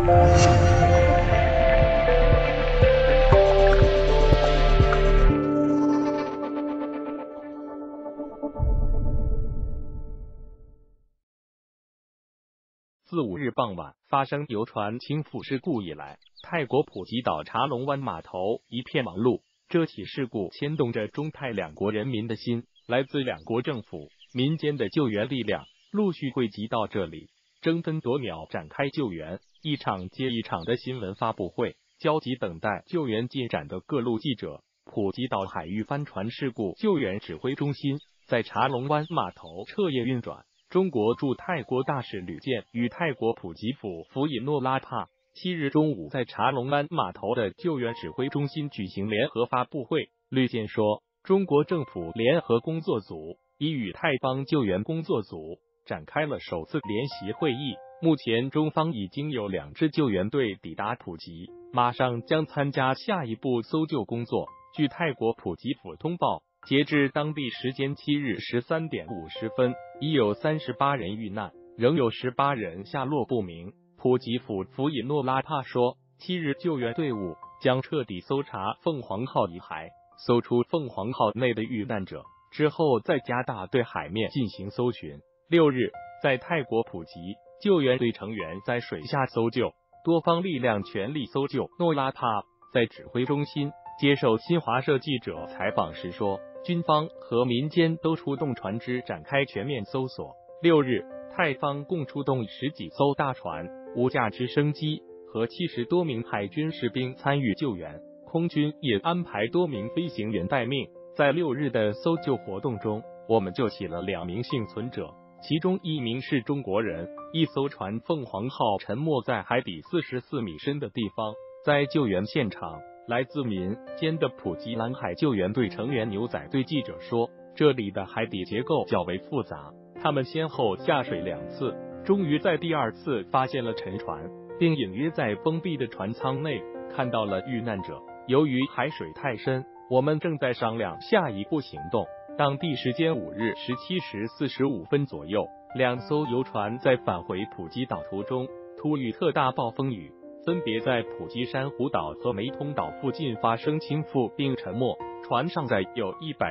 自5日傍晚发生游船倾覆事故以来，泰国普吉岛茶龙湾码头一片忙碌。这起事故牵动着中泰两国人民的心，来自两国政府、民间的救援力量陆续汇集到这里，争分夺秒展开救援。一场接一场的新闻发布会，焦急等待救援进展的各路记者。普吉岛海域帆船事故救援指挥中心在茶龙湾码头彻夜运转。中国驻泰国大使吕健与泰国普吉府府尹诺拉帕7日中午在茶龙湾码头的救援指挥中心举行联合发布会。吕健说，中国政府联合工作组已与泰方救援工作组展开了首次联席会议，目前中方已经有2支救援队抵达普吉，马上将参加下一步搜救工作。据泰国普吉府通报，截至当地时间7日13点50分，已有38人遇难，仍有18人下落不明。普吉府府尹诺拉帕说，7日救援队伍将彻底搜查凤凰号遗骸，搜出凤凰号内的遇难者，之后再加大对海面进行搜寻。6日，在泰国普吉，救援队成员在水下搜救，多方力量全力搜救。诺拉帕在指挥中心接受新华社记者采访时说，军方和民间都出动船只展开全面搜索。6日，泰方共出动10几艘大船、5架直升机和70多名海军士兵参与救援，空军也安排多名飞行员待命。在6日的搜救活动中，我们救起了2名幸存者，其中1名是中国人。一艘船凤凰号沉没在海底44米深的地方，在救援现场，来自民间的普吉蓝海救援队成员牛仔对记者说，这里的海底结构较为复杂，他们先后下水2次，终于在第2次发现了沉船，并隐约在封闭的船舱内看到了遇难者。由于海水太深，我们正在商量下一步行动。当地时间5日17时45分左右，2艘游船在返回普吉岛途中突遇特大暴风雨，分别在普吉珊瑚岛和梅通岛附近发生倾覆并沉没，船上载有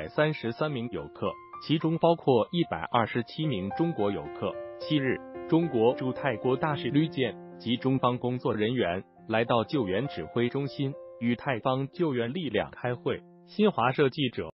133名游客，其中包括127名中国游客。7日，中国驻泰国大使吕健及中方工作人员来到救援指挥中心，与泰方救援力量开会。新华社记者